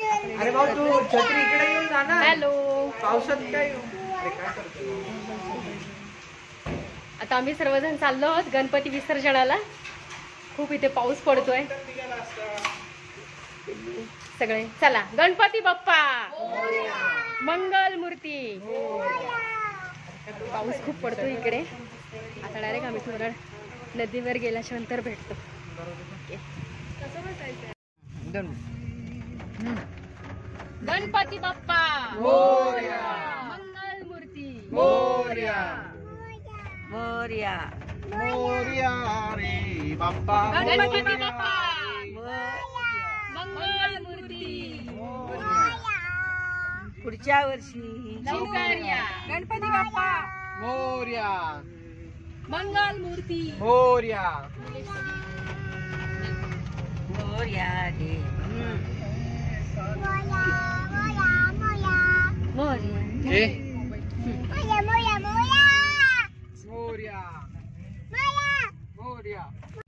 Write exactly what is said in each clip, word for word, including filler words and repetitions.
अरे भाऊ तू छत्री इकडे येऊन जा ना. हॅलो. पावसात काय अरे काय करतो. आता आम्ही सर्वजण चाललो आहोत गणपती विसर्जनाला. खूप इथे पाऊस पडतोय. सगळे चला. गणपती बाप्पा मंगल मूर्ती. पाऊस खूप पडतो इकडे. आता डायरेक्ट आम्ही थोडा नदीवर गेल्याच्या नंतर भेटतो. गणपती बाप्पा मोरया. मंगल मूर्ती मोरया. मोरया. मोरया रे बाप्पा. गणपती बाप्पा मंगल मूर्ती. पुढच्या वर्षी लवकर या. गणपती बाप्पा मोरया. मंगल मूर्ती. मोरया. मोरया रे मोरया हे मोया मोया मोया मोरया. मोरया.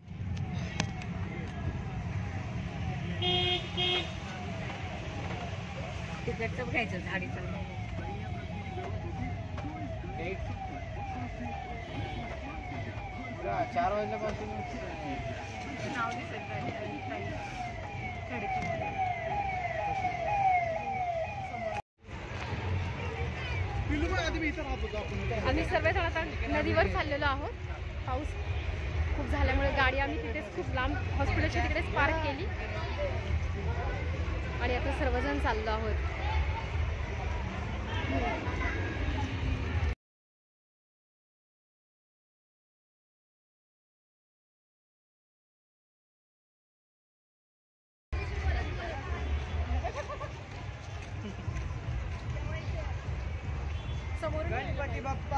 तिकडचं बघायचं झाडीचं. चार वाजल्यापासून आम्ही सर्वजण आता नदीवर चाललेलो आहोत. पाऊस खूप झाल्यामुळे गाडी आम्ही तिथेच खूप लांब हॉस्पिटलच्या तिकडेच पार्क केली आणि आता सर्वजण चाललो आहोत. गणपती बाप्पा.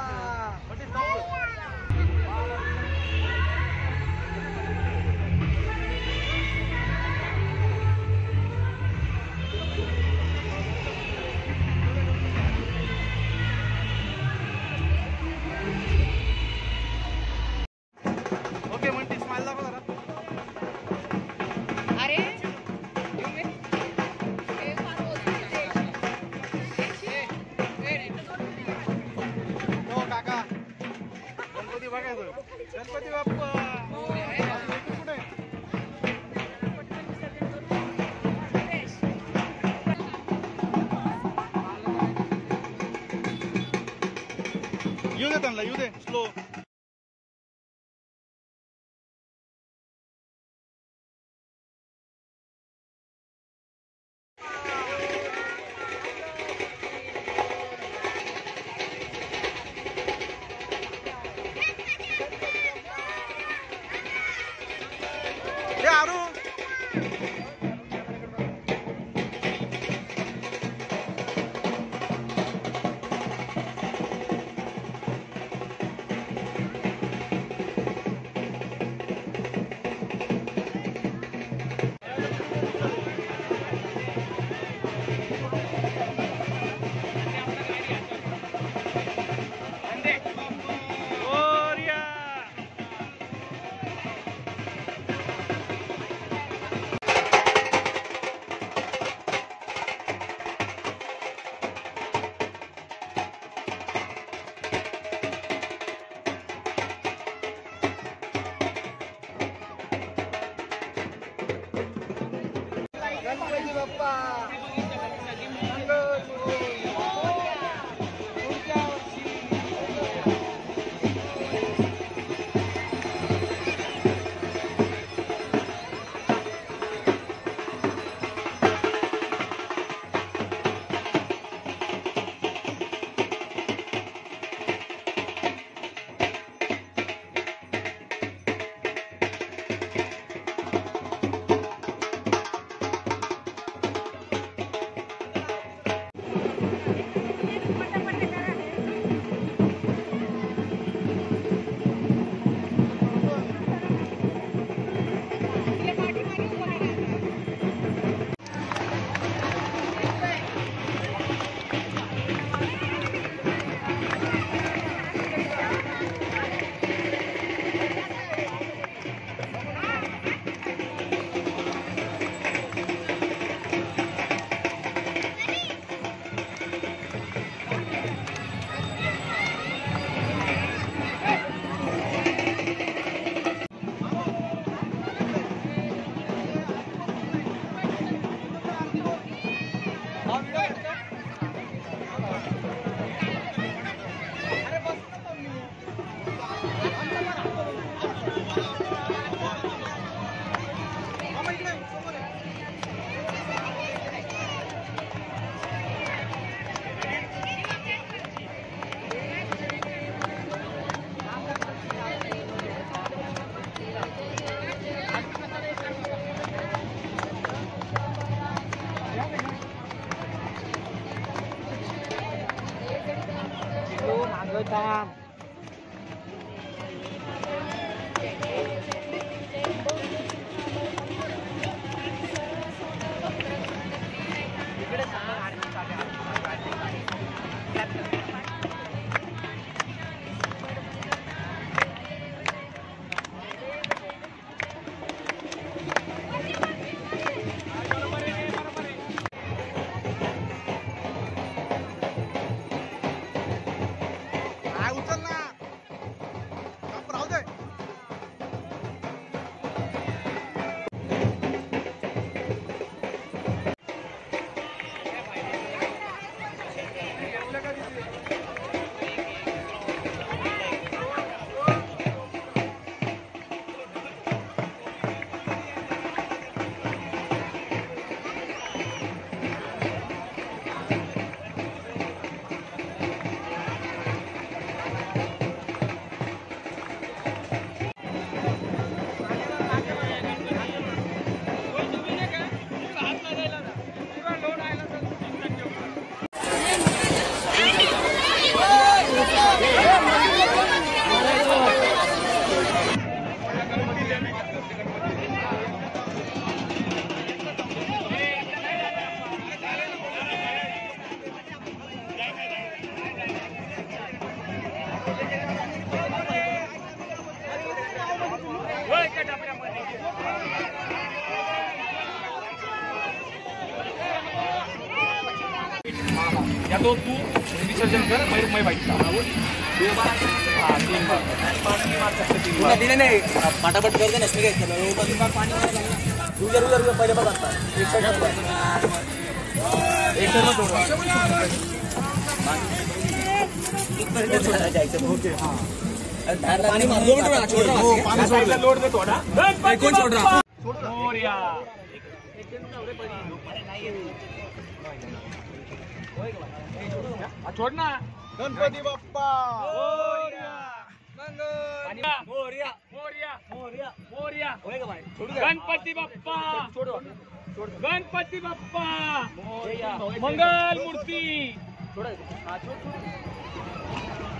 ओके म्हणते स्माइल दाखव जरा. अरे हो काका गणपती बघायचं. गणपती बाप्पा. कुठे येऊ दे त्यांना येऊ दे स्लो. या तो तू विसर्जन कर मैं मैं बाईक दिले नाही फटाफट कर दे नसते काय पाणी उद्या उद्या उद्या पहिले बघ आता एक साईड एक सर्व थोडं जायचं ओके हां पाणी मार दो मिनिट छोड़ रहा पानी छोड़ दे लोड दे थोड़ा मैं कौन छोड़ रहा मोरिया एक दिन नवरे पडी नाही छोड़ ना गणपती बाप्पा मोरिया मोरिया मोरिया मोरिया मोरिया होएगा भाई गणपती बाप्पा छोड़ो गणपती बाप्पा मोरिया मंगल मूर्ति छोड़ हां छोड़